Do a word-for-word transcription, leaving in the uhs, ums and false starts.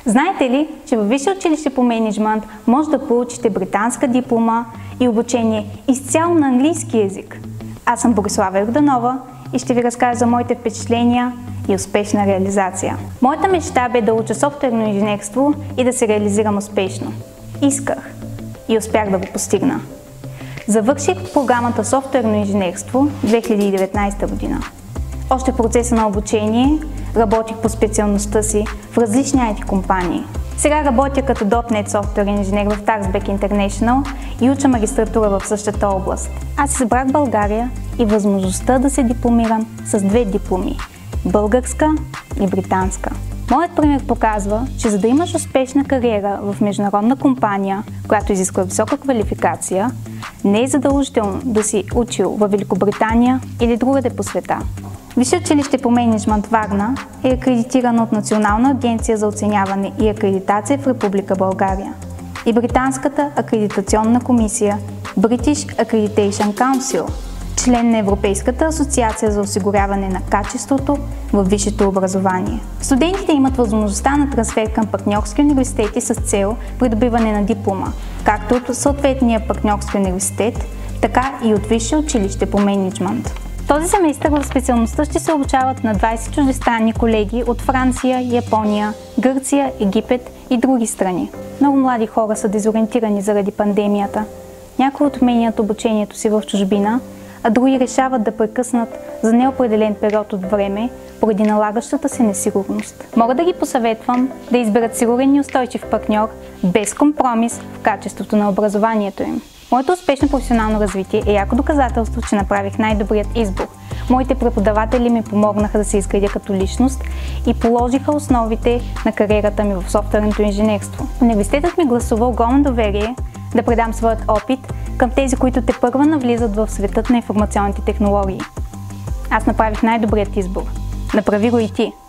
Знаете ли, че във Висше училище по мениджмънт може да получите британска диплома и обучение изцяло на английски език? Аз съм Борислава Йорданова и ще ви разкажа за моите впечатления и успешна реализация. Моята мечта бе да уча софтуерно инженерство и да се реализирам успешно. Исках и успях да го постигна. Завърших програмата софтуерно инженерство две хиляди и деветнадесета година. Още в процеса на обучение работих по специалността си в различни ай ти компании. Сега работя като .дот нет софтуерен инженер в Taxback International и уча магистратура в същата област. Аз избрах България и възможността да се дипломирам с две дипломи – българска и британска. Моят пример показва, че за да имаш успешна кариера в международна компания, която изисква висока квалификация, не е задължително да си учил във Великобритания или другаде по света. Висше училище по мениджмънт Варна е акредитирано от Национална агенция за оценяване и акредитация в Република България и Британската акредитационна комисия British Accreditation Council, член на Европейската асоциация за осигуряване на качеството във висшето образование. Студентите имат възможността на трансфер към партньорски университети с цел придобиване на диплома, както от съответния партньорски университет, така и от Висше училище по мениджмънт. Този семестър в специалността ще се обучават на двадесет чуждестранни колеги от Франция, Япония, Гърция, Египет и други страни. Много млади хора са дезориентирани заради пандемията. Някои отменят обучението си в чужбина, а други решават да прекъснат за неопределен период от време поради налагащата се несигурност. Мога да ги посъветвам да изберат сигурен и устойчив партньор без компромис в качеството на образованието им. Моето успешно професионално развитие е яко доказателство, че направих най-добрият избор. Моите преподаватели ми помогнаха да се изградя като личност и положиха основите на кариерата ми в софтуерното инженерство. Университетът ми гласува огромно доверие да предам своят опит към тези, които тепърва навлизат в светът на информационните технологии. Аз направих най-добрият избор. Направи го и ти!